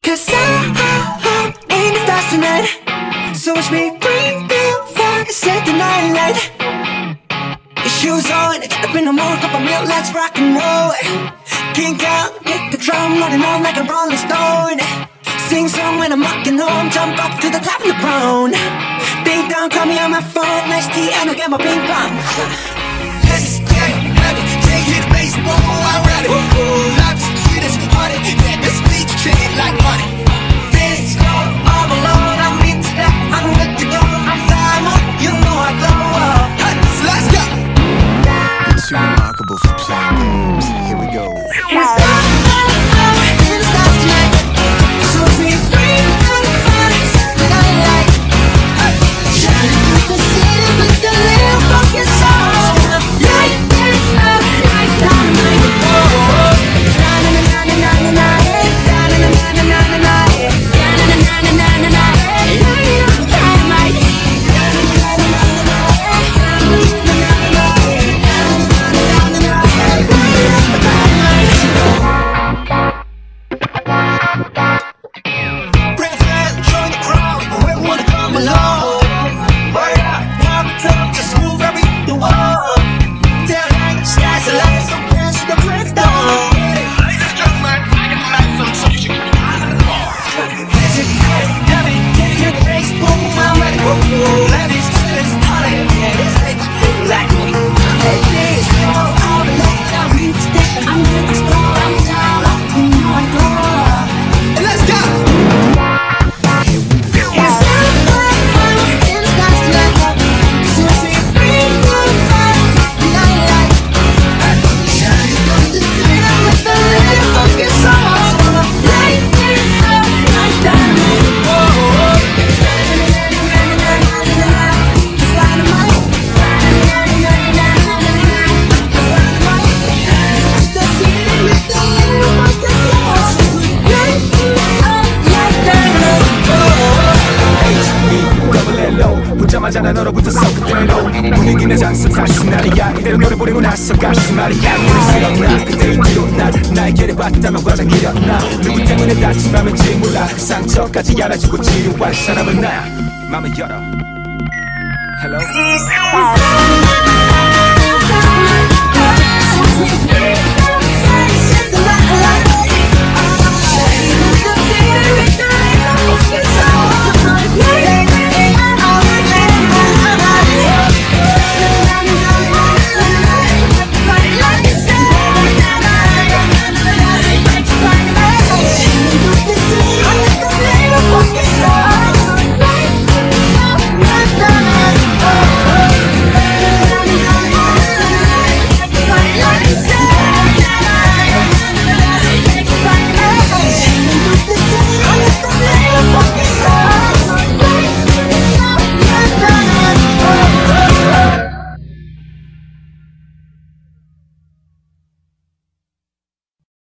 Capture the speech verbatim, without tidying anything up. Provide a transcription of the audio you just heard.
Cause I'm in the stars tonight. So watch me bring the fire, set the night light. Your shoes on, up in the morning, cup of milk, let's rock and roll. Kink out, kick the drum, rolling on like a rolling stone. Sing song when I'm walking home, jump up to the top of the brown. Ding dong, call me on my phone, nice tea, and I'll get my ping pong. Let's get heavy, can't hear the bass, boom, I'm ready. Life's sweet as honey, get the speech treated like money. This go all alone, I'm into that, I'm good to go, I'm flying up, you know I go up. So let's go. You're too remarkable for playing games. Here we go. 붙자마자 난 얼어붙었어 그대로 분위기는 장습 사실 날이야 이대로 노래 부르고 나서 가시 말이야 우리 싫었나 그때 이대로 난 나에게를 봤다면 과장이었나 누구 때문에 다친 맘인지 몰라 상처까지 알아주고 치료할 사람은 나야 맘을 열어 Hello